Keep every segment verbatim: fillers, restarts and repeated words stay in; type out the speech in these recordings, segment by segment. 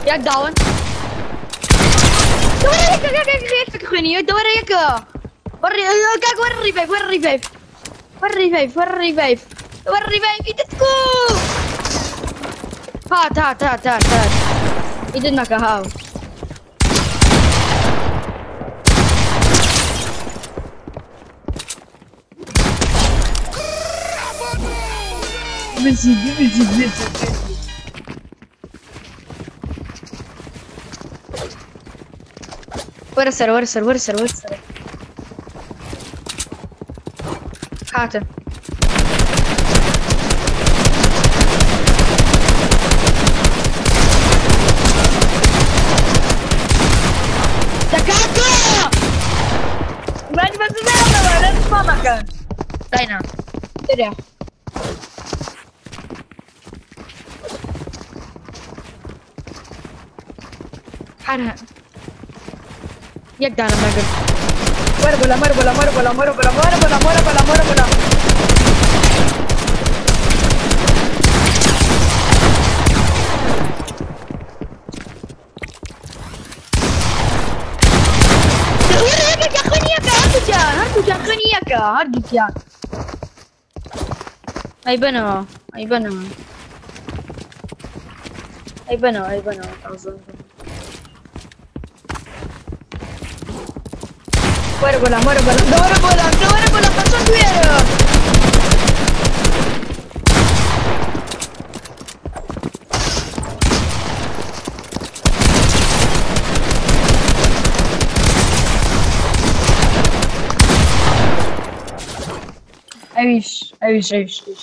Jak down. Dove è che che che che dove è che? Guarda, guarda il revive, guarda il revive. Guarda il revive, guarda il revive. Guarda il revive, let's go! Hat, hat, hat, hat, hat. He did knock a house. Busy, busy, busy, busy. Where is it? Where is it? Where is it? Where is it? Hat. Dai na. Vediamo. Hara. Jak dana magan. Muere bola, muere bola, muere bola, muere bola, muere bola, muere bola, muere bola. هرجف يعني اي بنوا اي بنوا اي بنوا اي بنوا اظن muere bola muere bola muere bola muere bola faccio due عيش عيش عيش عيش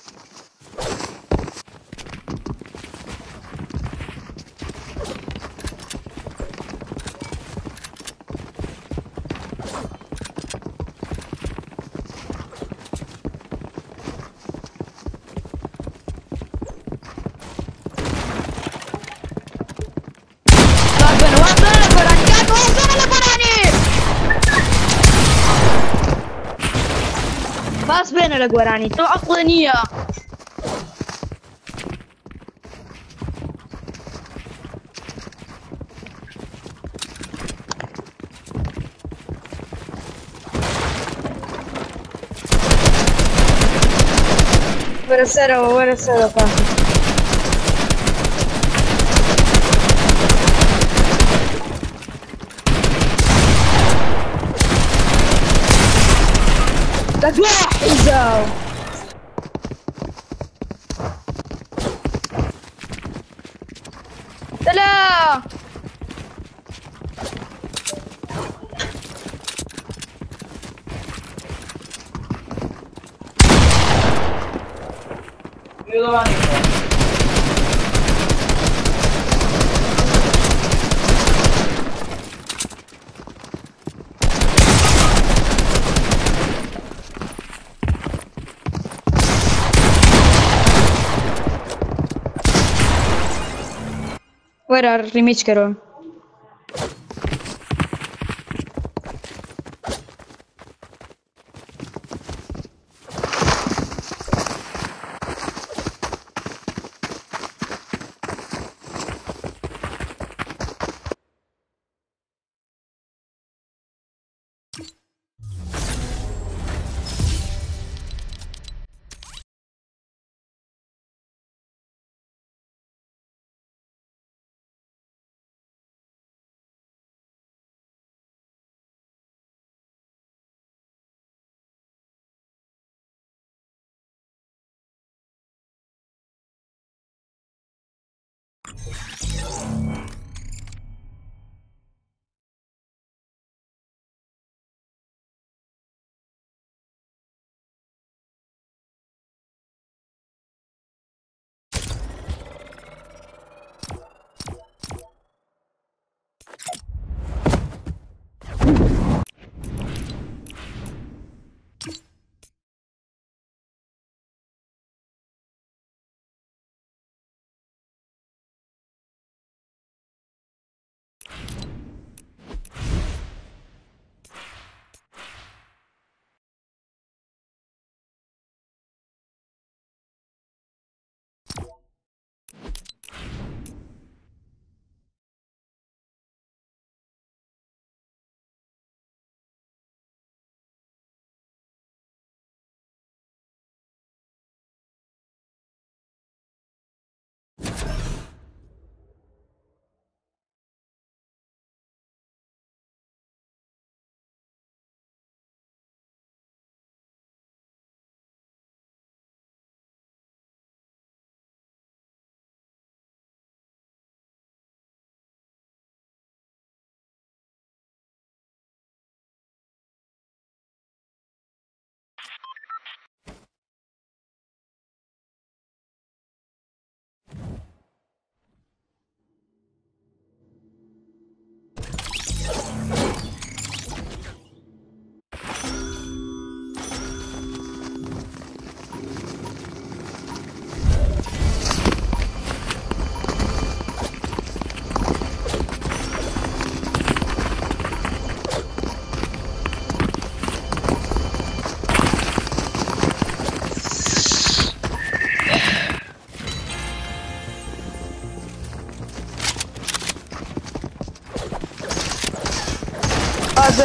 Vas bene la Guarani, to عقلانية. Buona sera, buona sera qua. Baxwa! سلام Where are Remich Karo?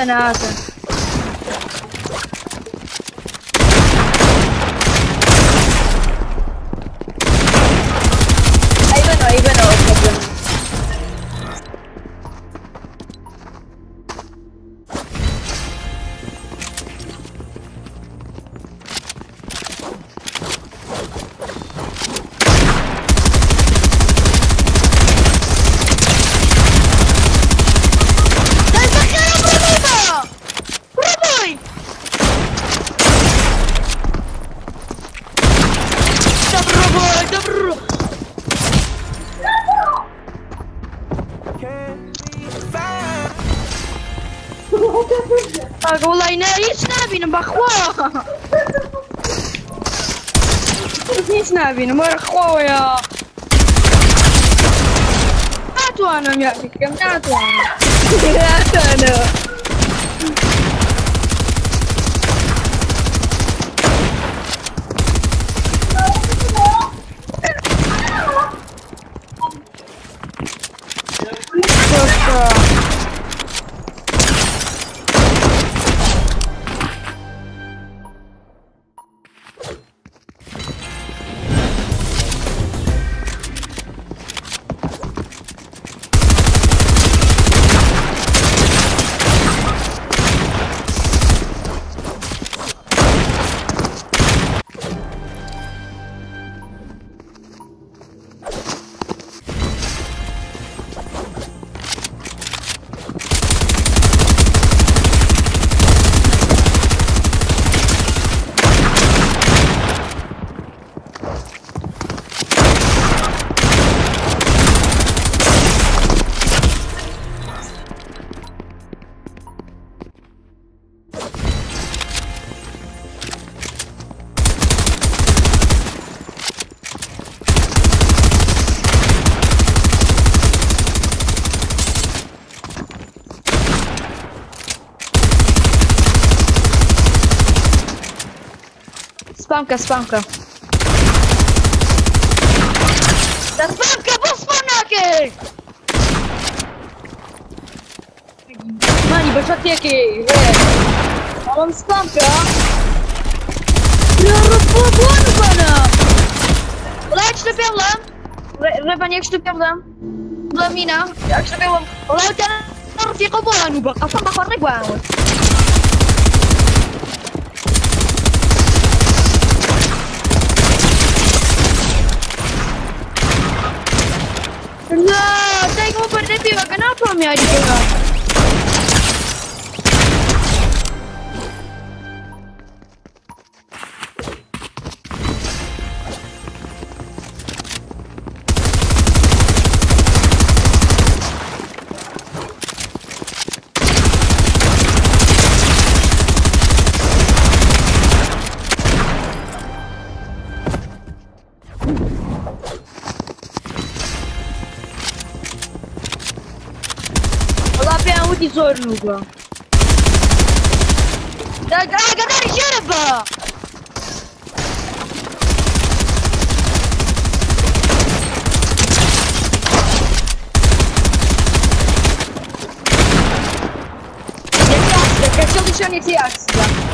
بنا هاته اي بنا اي بنا اصلا والله انا ايش نابين بخوا ايش نابين مر خويا اتوانم يا فيكم اتوانم اتوانم Spamka, spamka. Ta spamka, bo spamnaki! Mani, bez atieki, mam spamka. Ja rozpływam pana! Ola, jak ślepiałem? Reban, jak ślepiałem? Dla mina, jak ślepiałem? Ola, jak ślepiałem? Fieko bola, nuba, a sama parregłam. No, dai come per te va canato mi hai detto. Zor nuga. Da gadar şerba. Kaçıl dışarı ti aks.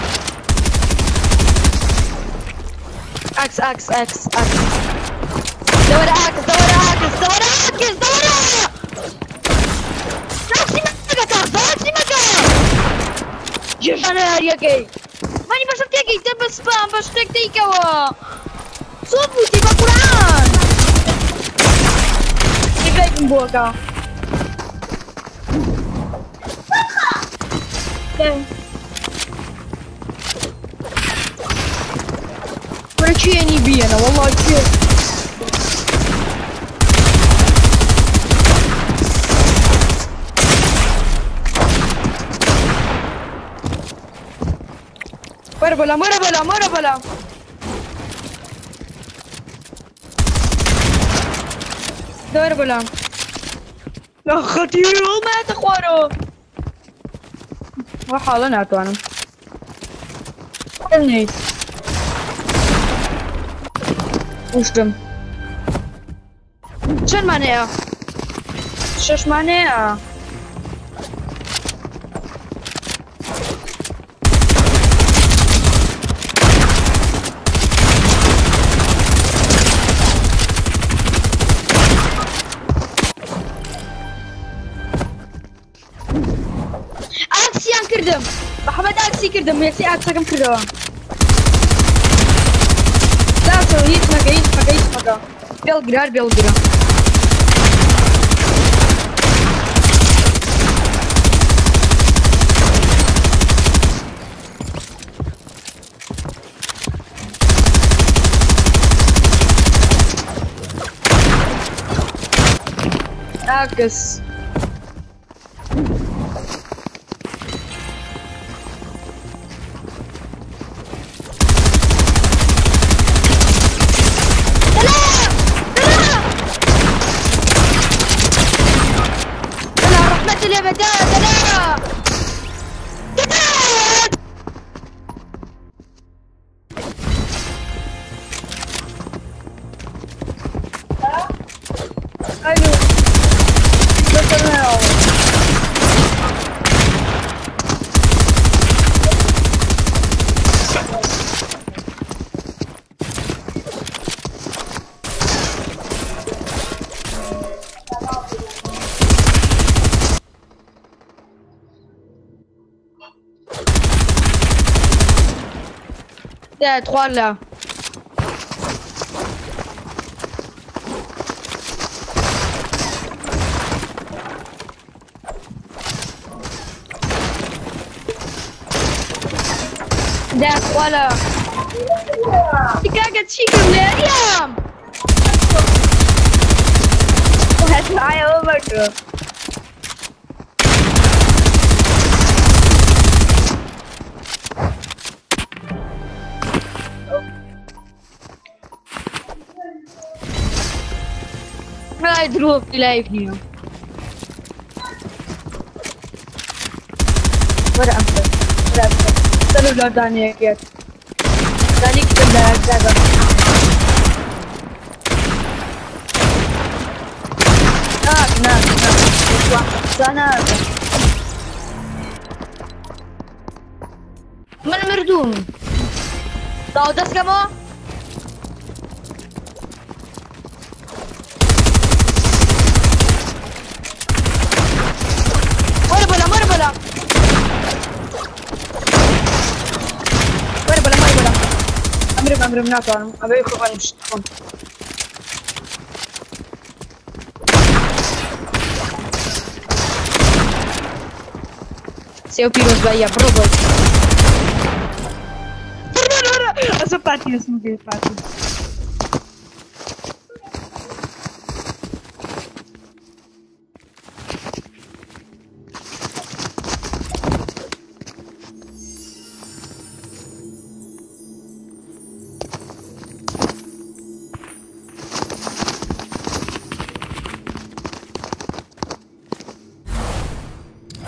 Aks aks aks aks. Davara aks, davara aks, davara aks, davara. Ana área gay. Mani, basta ter gay, tem spam, basta ter gay que eu. Só puti pra curar. E vem com boca. Tem. Para que é nibia, não? Wallahi que. Muere bola, muere bola, muere bola. Muere bola. لا خطير ما تخوانو. وحالا ناتوانم. النيت. وشتم. شن معناها؟ شش معناها؟ کردم یەسی ئاچەکەم کردەوە داچەوە هیچ مەکە هیچ مەکە هیچ مەکە بێڵگرە هەر بێڵگرە عاكس Il y a trois là. Il y a trois là. Die Kacke Chico Miriam. That's my over. Hij droeg die leeft nu. Wat aan het doen? Stel dat dan niet keert. Dan ik kan daar zeggen. Ah, nou, nou, sana. Mana merdum? Tahu das kamu? أمر من أطعم أبي أخوان مشتكون سيو بيروز بقى برافو أسو باتي اسمه كيف باتي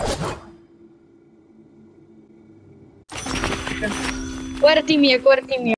Guarda mia, guarda mia.